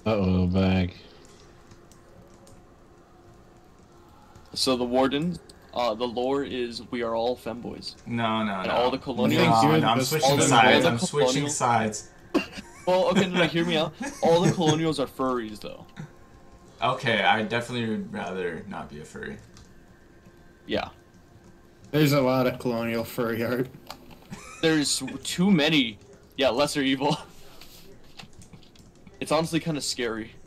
Uh-oh, bag. So the warden, the lore is we are all femboys, No, no, and all the no. I think colonials, No, you're no, the I'm best switching all sides. the I'm switching colonial. sides. Well, okay, no, hear me out. All the colonials are furries, though. Okay, I definitely would rather not be a furry. Yeah, There's a lot of colonial furry art. there's too many. Yeah, lesser evil. It's honestly kind of scary.